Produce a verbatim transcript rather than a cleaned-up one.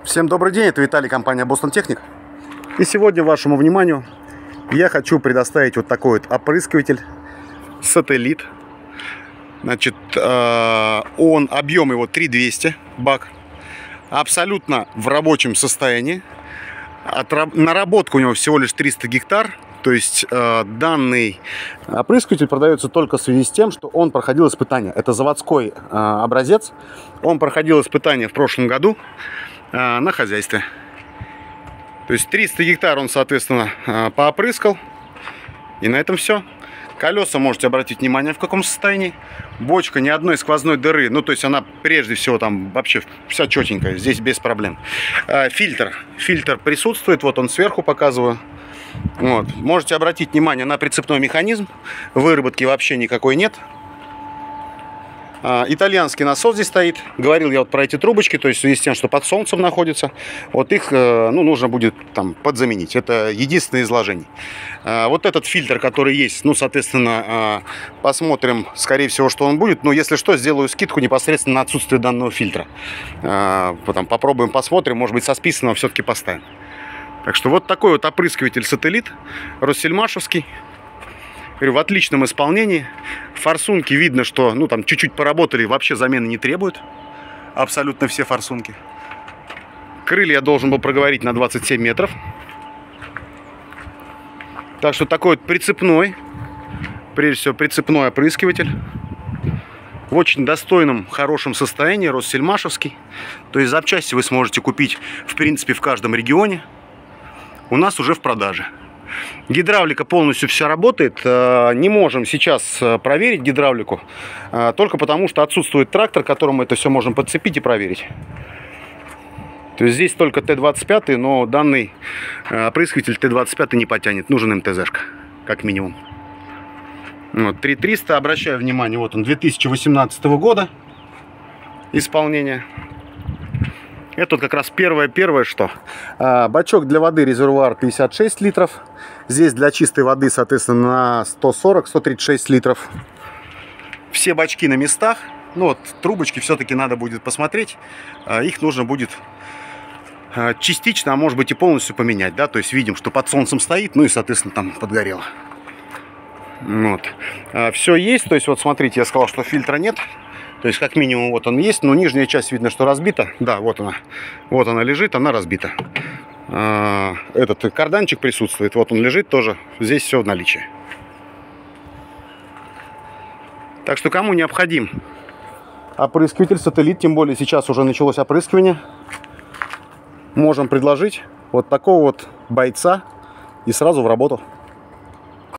Всем добрый день, это Виталий, компания Boston Technic. И сегодня вашему вниманию я хочу предоставить вот такой вот опрыскиватель Сателлит. Значит, он, объем его три тысячи двести бак, абсолютно в рабочем состоянии. Наработка у него всего лишь триста гектар. То есть э, данный опрыскиватель продается только в связи с тем, что он проходил испытания. Это заводской э, образец. Он проходил испытания в прошлом году э, на хозяйстве. То есть триста гектар он, соответственно, э, поопрыскал. И на этом все. Колеса, можете обратить внимание, в каком состоянии. Бочка ни одной сквозной дыры. Ну, то есть она прежде всего там вообще вся четенькая. Здесь без проблем. Э, фильтр. Фильтр присутствует. Вот он сверху показываю. Вот. Можете обратить внимание на прицепной механизм. Выработки вообще никакой нет. А, итальянский насос здесь стоит. Говорил я вот про эти трубочки, то есть в связи с тем, что под солнцем находятся. Вот их ну, нужно будет там подзаменить. Это единственное изложение. А, вот этот фильтр, который есть, ну, соответственно, а, посмотрим, скорее всего, что он будет. Но если что, сделаю скидку непосредственно на отсутствие данного фильтра. А, потом попробуем, посмотрим. Может быть, со списанного все-таки поставим. Так что вот такой вот опрыскиватель Сателлит, россельмашевский. Говорю, в отличном исполнении. Форсунки видно, что ну там чуть-чуть поработали, вообще замены не требуют. Абсолютно все форсунки. Крылья я должен был проговорить на двадцать семь метров. Так что такой вот прицепной, прежде всего прицепной опрыскиватель. В очень достойном, хорошем состоянии, россельмашевский. То есть запчасти вы сможете купить, в принципе, в каждом регионе. У нас уже в продаже. Гидравлика полностью вся работает. Не можем сейчас проверить гидравлику, только потому что отсутствует трактор, которому это все можем подцепить и проверить. То есть здесь только Т двадцать пять, но данный опрыскиватель Т двадцать пять не потянет. Нужен эм тэ зэшка, как минимум. Вот, три тысячи триста, обращаю внимание, вот он, две тысячи восемнадцатого года исполнение. Это вот как раз первое-первое, что а, бачок для воды, резервуар пятьдесят шесть литров. Здесь для чистой воды, соответственно, на сто сорок — сто тридцать шесть литров. Все бачки на местах. Ну вот, трубочки все-таки надо будет посмотреть. А, их нужно будет а, частично, а может быть и полностью поменять. Да? То есть видим, что под солнцем стоит, ну и, соответственно, там подгорело. Вот. А, все есть. То есть вот смотрите, я сказал, что фильтра нет. То есть, как минимум, вот он есть, но нижняя часть видно, что разбита. Да, вот она. Вот она лежит, она разбита. А, этот карданчик присутствует. Вот он лежит тоже. Здесь все в наличии. Так что, кому необходим опрыскиватель Сателлит, тем более сейчас уже началось опрыскивание, можем предложить вот такого вот бойца и сразу в работу.